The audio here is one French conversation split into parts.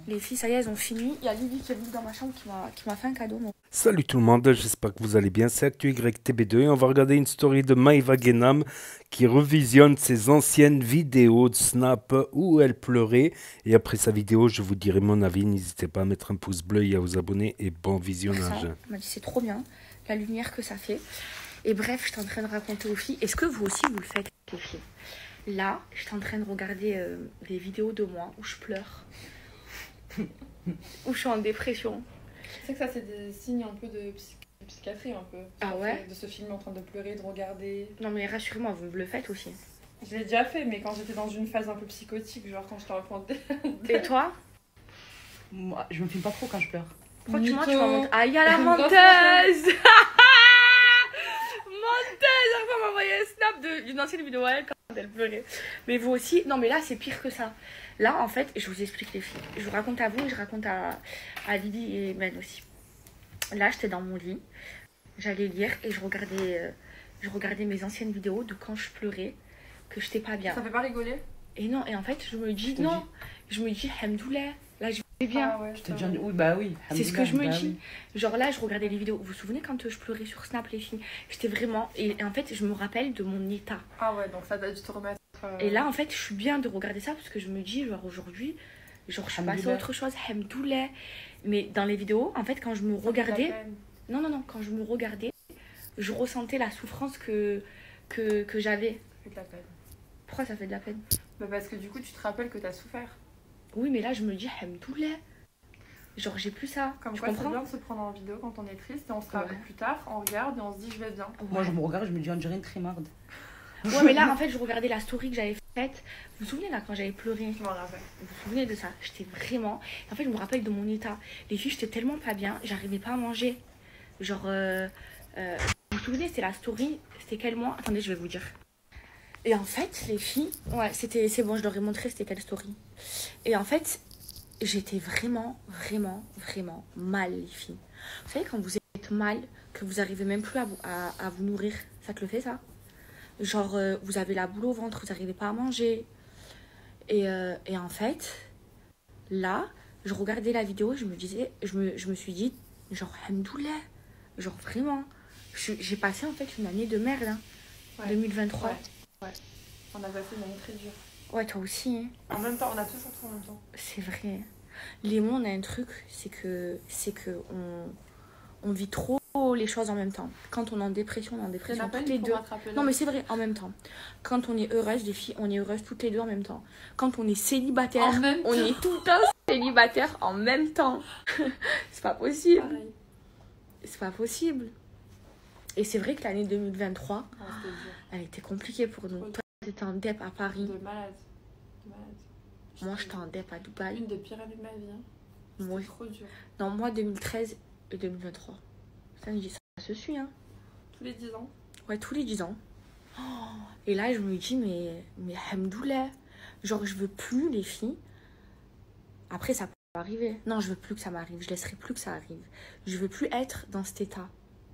Les filles, ça y est, elles ont fini. Il y a Lily qui est venue dans ma chambre qui m'a fait un cadeau. Donc. Salut tout le monde, j'espère que vous allez bien. C'est ActuYTB2 et on va regarder une story de Maïva Genam qui revisionne ses anciennes vidéos de Snap où elle pleurait. Et après sa vidéo, je vous dirai mon avis. N'hésitez pas à mettre un pouce bleu et à vous abonner. Et bon visionnage. Elle m'a dit c'est trop bien, la lumière que ça fait. Et bref, je suis en train de raconter aux filles. Est-ce que vous aussi vous le faites, les filles? Là, je suis en train de regarder des vidéos de moi où je pleure. Où je suis en dépression. C'est que ça, c'est des signes un peu de psychiatrie, un peu. Ah ouais? De se filmer en train de pleurer, de regarder. Non mais rassurez-moi, vous le faites aussi. Je l'ai déjà fait, mais quand j'étais dans une phase un peu psychotique, genre quand j'étais enfant. Et toi? Moi, je me filme pas trop quand je pleure. Franchement, tu vas monter. Ah, il y a la menteuse! Menteuse! Elle va m'envoyer un snap d'une ancienne vidéo à elle quand elle pleurait. Mais vous aussi? Non, mais là, c'est pire que ça. Là, en fait, je vous explique les filles. Je vous raconte à vous et je raconte à Lily et Ben aussi. Là, j'étais dans mon lit. J'allais lire et je regardais mes anciennes vidéos de quand je pleurais, que j'étais pas bien. Ça fait pas rigoler? Et non, et en fait, je me dis non. Je me dis, Hamdoullah, là, je vais bien. Ah ouais, Je t'ai déjà dit, oui, bah oui. C'est ce que je me bah dis. oui. Genre là, je regardais les vidéos. Vous vous souvenez quand je pleurais sur Snap, les filles? J'étais vraiment... Et en fait, je me rappelle de mon état. Ah ouais, donc ça doit dû te remettre... Et là, en fait, je suis bien de regarder ça parce que je me dis, genre aujourd'hui, genre je suis passée à autre chose. Hamdoullah. Mais dans les vidéos, en fait, quand je me regardais... Non, quand je me regardais, je ressentais la souffrance que j'avais. Ça fait de la peine. Pourquoi ça fait de la peine? Bah parce que du coup, tu te rappelles que t'as souffert. Oui, mais là, je me dis, Hamdoullah. Genre, j'ai plus ça. Comme tu quoi, c'est comprends? bien de se prendre en vidéo quand on est triste et on se rappelle plus tard, on regarde et on se dit je vais bien. Moi, je me regarde, je me dis, on dirait une trimarde. Ouais, mais là, en fait, je regardais la story que j'avais faite. Vous vous souvenez, là, quand j'avais pleuré? Je m'en rappelle. Vous vous souvenez de ça? J'étais vraiment... En fait, je me rappelle de mon état. Les filles, j'étais tellement pas bien. J'arrivais pas à manger. Genre... vous vous souvenez, c'était la story. C'était quel mois? Attendez, je vais vous dire. Et en fait, les filles... Ouais, c'est bon, je leur ai montré c'était quelle story. Et en fait, j'étais vraiment mal, les filles. Vous savez, quand vous êtes mal, que vous arrivez même plus à vous nourrir, ça te le fait, ça? Genre, vous avez la boule au ventre, vous n'arrivez pas à manger. Et en fait, là, je regardais la vidéo, je me suis dit, genre, Hamdoullah. Genre, vraiment. J'ai passé, en fait, une année de merde, hein, Ouais. 2023. Ouais. On a passé une année très dure. Ouais, toi aussi, hein. En même temps, on a tous en tout en même temps. C'est vrai. Les mots, on a un truc, c'est que on vit trop les choses en même temps. Quand on est en dépression, toutes les deux. Non, mais c'est vrai, en même temps. Quand on est heureuse, les filles, on est heureuse toutes les deux en même temps. Quand on est célibataire, on est tout le temps célibataire en même temps. C'est pas possible. Pareil. C'est pas possible. Et c'est vrai que l'année 2023, Ah, c'était dur. elle était compliquée pour nous. Toi, t'étais en dep à Paris. De malade. De malade. Moi, j'étais en dep à Dubaï. Une des pires années de ma vie. Hein. Moi, C'était trop dur. non, moi, 2013 et 2023. Ça me dit, ça se suit, hein. Tous les 10 ans. Ouais, tous les 10 ans. Oh, et là, je me dis, mais Hamdoullah. Genre, je veux plus, les filles. Après, ça peut arriver. Non, je veux plus que ça m'arrive. Je laisserai plus que ça arrive. Je veux plus être dans cet état.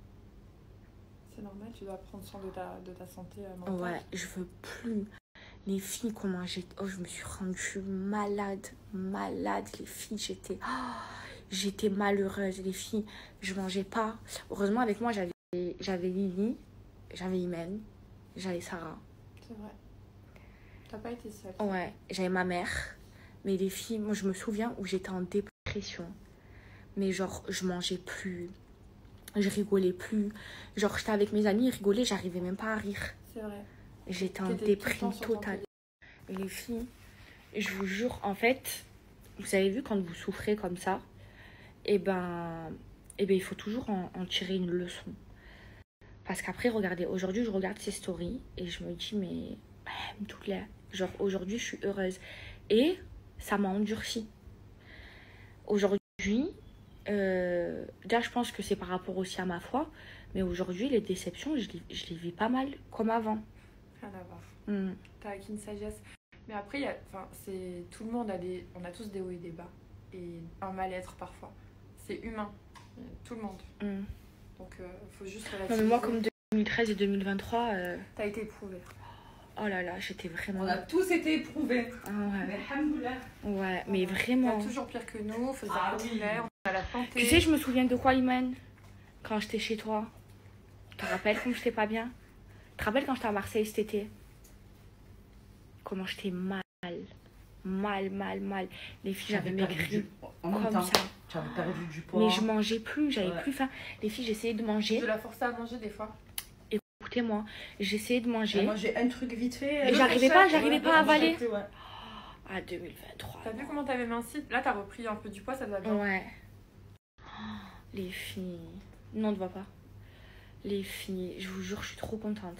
C'est normal, tu dois prendre soin de ta santé mentale. Ouais, je veux plus. Les filles, comment j'ai... Oh, je me suis rendue malade. Les filles, j'étais malheureuse. Les filles, je mangeais pas. Heureusement, avec moi, j'avais Lily, j'avais Imen, j'avais Sarah. C'est vrai. T'as pas été seule. Ouais, j'avais ma mère. Mais les filles, moi, je me souviens où j'étais en dépression. Mais genre, je mangeais plus. Je rigolais plus. Genre, j'étais avec mes amis, rigolais, j'arrivais même pas à rire. C'est vrai. J'étais en T'étais déprime tout le temps sur ton totale. Et les filles, je vous jure, en fait, vous avez vu quand vous souffrez comme ça, et ben il faut toujours en tirer une leçon. Parce qu'après, regardez, aujourd'hui, je regarde ces stories et je me dis, mais toutes les... Genre, aujourd'hui, je suis heureuse. Et ça m'a endurcie. Aujourd'hui, là, je pense que c'est par rapport aussi à ma foi, mais aujourd'hui, les déceptions, je les vis pas mal comme avant. Rien à voir. Mm. T'as acquis une sagesse. Mais après, tout le monde on a tous des hauts et des bas. Et un mal-être parfois. C'est humain. Tout le monde. Mm. Donc, faut juste Non, relativiser. mais moi, comme 2013 et 2023... T'as été éprouvée. Oh là là, j'étais vraiment. On a tous été éprouvés. Ah ouais. Mais alhamdoulilah. Ouais, mais Il y vraiment. a toujours pire que nous, faut se Ah dire oui. on a la santé. Tu sais, je me souviens de quoi, Iman? Quand j'étais chez toi. Tu te rappelles comme j'étais pas bien? Tu te rappelles quand j'étais à Marseille cet été? Comment j'étais mal. Mal. Les filles, j'avais maigri En même comme temps, ça. tu avais perdu du poids. Mais je mangeais plus, j'avais Ouais. plus faim. Les filles, j'essayais de Je manger. la forçais à manger des fois. Écoutez-moi, j'essayais de Et manger. moi, j'ai un truc vite fait. Mais j'arrivais pas à avaler. Ouais. À 2023. T'as vu comment t'avais minci? Là, t'as repris un peu du poids, ça te va bien. Ouais. Oh, les filles. Non, on ne voit pas. Les filles, je vous jure, je suis trop contente.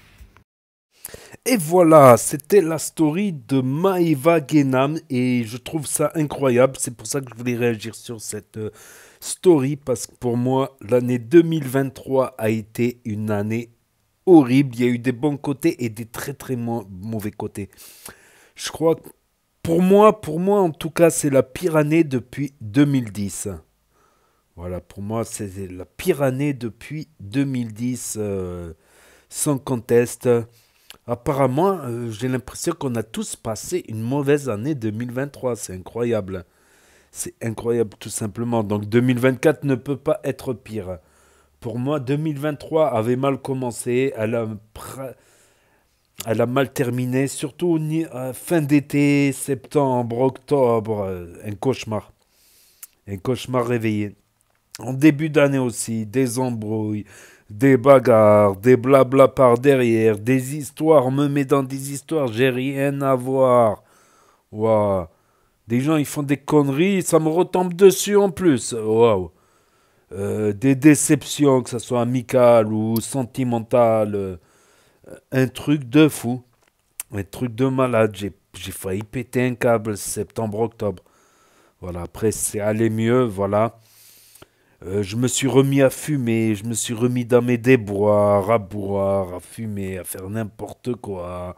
Et voilà, c'était la story de Maeva Genam et je trouve ça incroyable. C'est pour ça que je voulais réagir sur cette story parce que pour moi, l'année 2023 a été une année horrible. Il y a eu des bons côtés et des très très mauvais côtés. Je crois que pour moi en tout cas, c'est la pire année depuis 2010. Voilà, pour moi, c'est la pire année depuis 2010, sans conteste. Apparemment, j'ai l'impression qu'on a tous passé une mauvaise année 2023. C'est incroyable. C'est incroyable tout simplement. Donc 2024 ne peut pas être pire. Pour moi, 2023 avait mal commencé. Elle a mal terminé. Surtout fin d'été, septembre, octobre. Un cauchemar. Un cauchemar réveillé. En début d'année aussi, des embrouilles, des bagarres, des blabla par derrière, des histoires, on me met dans des histoires, j'ai rien à voir. Waouh. Des gens, ils font des conneries, ça me retombe dessus en plus. Waouh. Des déceptions, que ce soit amicales ou sentimentales. Un truc de fou. Un truc de malade. J'ai failli péter un câble septembre-octobre. Voilà, après c'est allé mieux, voilà. Je me suis remis à fumer, je me suis remis dans mes déboires, à boire, à fumer, à faire n'importe quoi.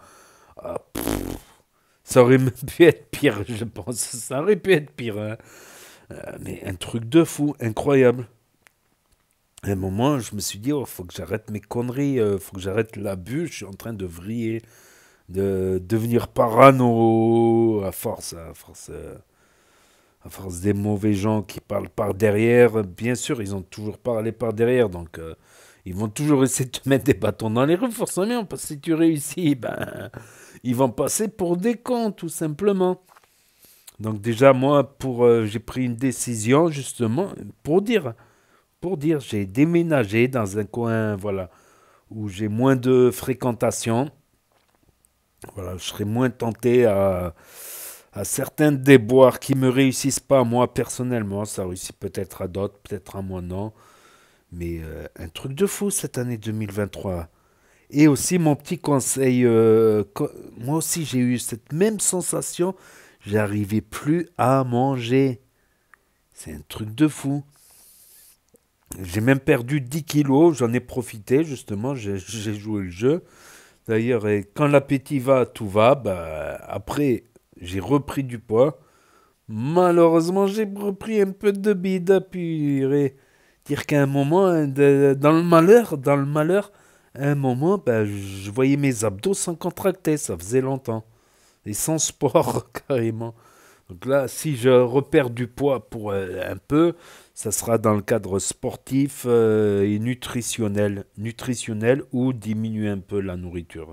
Ça aurait même pu être pire, je pense. Ça aurait pu être pire. Hein. Mais un truc de fou, incroyable. À un moment, je me suis dit, oh, faut que j'arrête mes conneries, faut que j'arrête l'abus. Je suis en train de vriller, de devenir parano à force des mauvais gens qui parlent par derrière. Bien sûr, ils ont toujours parlé par derrière, donc ils vont toujours essayer de te mettre des bâtons dans les roues, forcément, parce que si tu réussis, ben, ils vont passer pour des cons, tout simplement. Donc déjà, moi, j'ai pris une décision, justement, pour dire, j'ai déménagé dans un coin, voilà, où j'ai moins de fréquentation. Voilà, je serai moins tenté à certains déboires qui me réussissent pas à moi personnellement. Ça réussit peut-être à d'autres, peut-être à moi non. Mais un truc de fou cette année 2023. Et aussi mon petit conseil, moi aussi j'ai eu cette même sensation, j'arrivais plus à manger. C'est un truc de fou. J'ai même perdu 10 kilos, j'en ai profité justement, j'ai joué le jeu. D'ailleurs, et quand l'appétit va, tout va. Bah, après, j'ai repris du poids. Malheureusement, j'ai repris un peu de bide, purée. Dire qu'à un moment, dans le malheur, à un moment, bah, je voyais mes abdos sans contracter, ça faisait longtemps. Et sans sport, carrément. Donc là, si je repère du poids pour un peu, ça sera dans le cadre sportif et nutritionnel ou diminuer un peu la nourriture.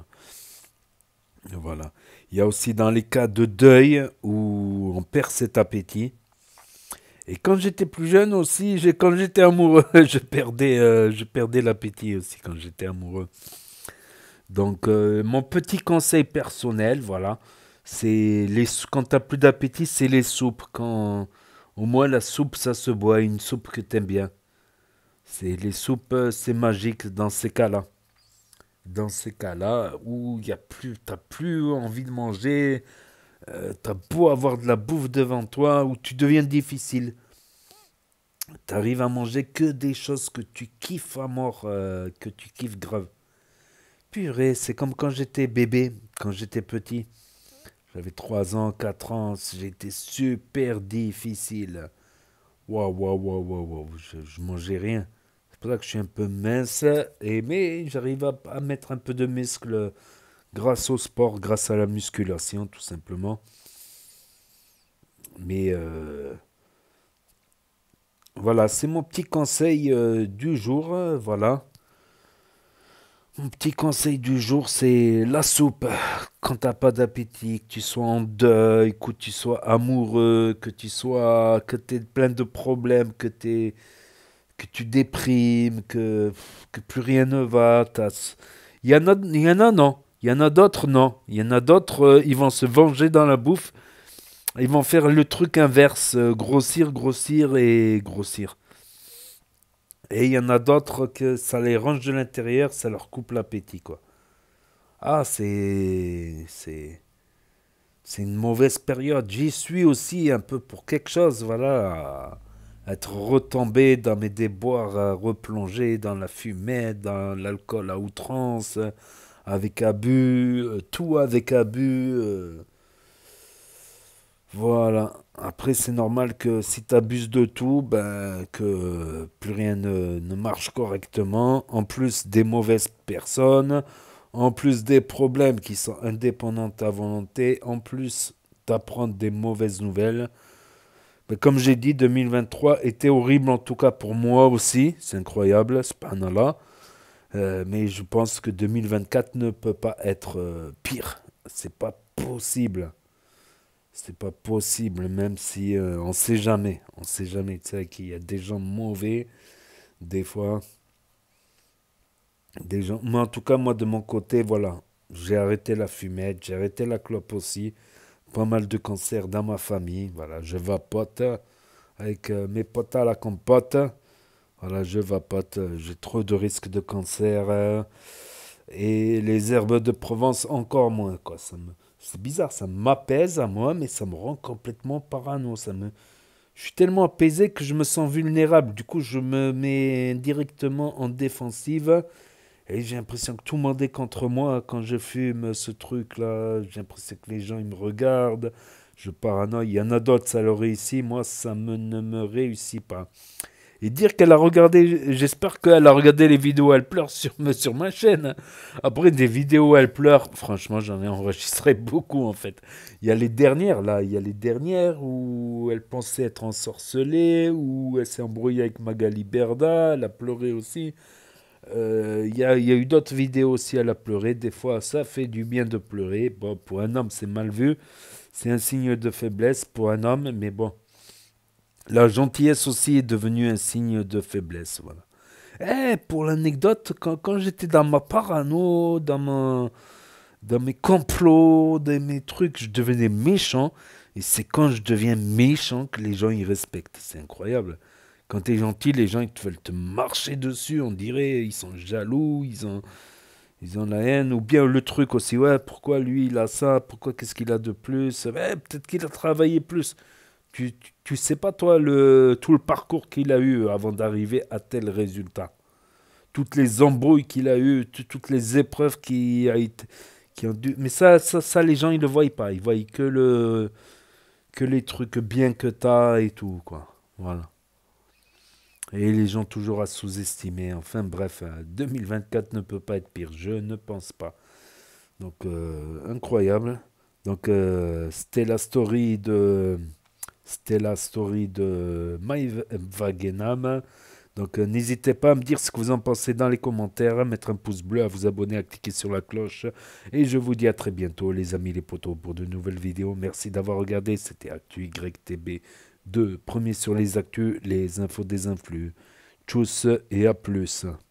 Voilà. Il y a aussi dans les cas de deuil où on perd cet appétit. Et quand j'étais plus jeune aussi, quand j'étais amoureux, je perdais l'appétit aussi quand j'étais amoureux. Donc, mon petit conseil personnel, voilà, quand t'as plus d'appétit, c'est les soupes. Quand, au moins, la soupe, ça se boit, une soupe que t'aimes bien. Les soupes, c'est magique dans ces cas-là. Dans ces cas-là, où t'as plus envie de manger, t'as beau avoir de la bouffe devant toi, où tu deviens difficile. T'arrives à manger que des choses que tu kiffes à mort, que tu kiffes grave. Purée, c'est comme quand j'étais bébé, quand j'étais petit. J'avais 3 ans, 4 ans, j'étais super difficile. Waouh, waouh, waouh, waouh, waouh, je mangeais rien. C'est pour ça que je suis un peu mince, mais j'arrive à mettre un peu de muscle grâce au sport, grâce à la musculation, tout simplement. Mais voilà, c'est mon petit conseil du jour. Voilà. Mon petit conseil du jour, c'est la soupe. Quand t'as pas d'appétit, que tu sois en deuil, que tu sois amoureux, que t'aies plein de problèmes, que tu déprimes, que plus rien ne va. Il y en a non. Il y en a d'autres non. Il y en a d'autres, ils vont se venger dans la bouffe. Ils vont faire le truc inverse, grossir, grossir et grossir. Et il y en a d'autres que ça les range de l'intérieur, ça leur coupe l'appétit, quoi. Ah, c'est une mauvaise période. J'y suis aussi un peu pour quelque chose, voilà. À être retombé dans mes déboires, à replonger dans la fumette, dans l'alcool à outrance, avec abus, tout avec abus. Voilà. Après, c'est normal que si tu abuses de tout, ben, que plus rien ne marche correctement. En plus des mauvaises personnes, en plus des problèmes qui sont indépendants de ta volonté, en plus d'apprendre des mauvaises nouvelles. Mais comme j'ai dit, 2023 était horrible en tout cas pour moi aussi. C'est incroyable, subhanallah. Mais je pense que 2024 ne peut pas être pire. C'est pas possible. C'est pas possible, même si on sait jamais. On sait jamais, tu sais, qu'il y a des gens mauvais, des fois. Des gens. Mais en tout cas, moi, de mon côté, voilà. J'ai arrêté la fumette, j'ai arrêté la clope aussi. Pas mal de cancers dans ma famille. Voilà, je vapote avec mes potes à la compote. Voilà, je vapote. J'ai trop de risques de cancer. Et les herbes de Provence, encore moins, quoi. C'est bizarre, ça m'apaise à moi, mais ça me rend complètement parano. Je suis tellement apaisé que je me sens vulnérable. Du coup, je me mets directement en défensive. Et j'ai l'impression que tout le monde est contre moi quand je fume ce truc-là. J'ai l'impression que les gens, ils me regardent. Je paranoïe. Il y en a d'autres, ça leur réussit. Moi, ne me réussit pas. Et dire qu'elle a regardé, j'espère qu'elle a regardé les vidéos où elle pleure sur ma chaîne. Après, des vidéos où elle pleure, franchement, j'en ai enregistré beaucoup en fait. Il y a les dernières là, il y a les dernières où elle pensait être ensorcelée, où elle s'est embrouillée avec Magali Berda, elle a pleuré aussi. Il y a eu d'autres vidéos aussi, elle a pleuré. Des fois, ça fait du bien de pleurer. Bon, pour un homme, c'est mal vu. C'est un signe de faiblesse pour un homme, mais bon. La gentillesse aussi est devenue un signe de faiblesse, voilà. Pour l'anecdote, quand j'étais dans ma parano, dans mes complots, dans mes trucs, je devenais méchant. Et c'est quand je deviens méchant que les gens y respectent. C'est incroyable. Quand tu es gentil, les gens ils veulent te marcher dessus. On dirait ils sont jaloux, ils ont la haine. Ou bien le truc aussi, ouais, pourquoi lui il a ça, pourquoi qu'est-ce qu'il a de plus. Peut-être qu'il a travaillé plus. Tu sais pas, toi, tout le parcours qu'il a eu avant d'arriver à tel résultat. Toutes les embrouilles qu'il a eues, toutes les épreuves qui ont dû. Mais ça, les gens, ils le voient pas. Ils voient que les trucs bien que t'as et tout, quoi. Voilà. Et les gens toujours à sous-estimer. Enfin, bref, 2024 ne peut pas être pire. Je ne pense pas. Donc, incroyable. Donc, C'était la story de Maïva Genam. Donc n'hésitez pas à me dire ce que vous en pensez dans les commentaires, à mettre un pouce bleu, à vous abonner, à cliquer sur la cloche. Et je vous dis à très bientôt les amis les potos pour de nouvelles vidéos. Merci d'avoir regardé, c'était Actu YTB 2, premier sur les actus, les infos des influx. Tchuss et à plus.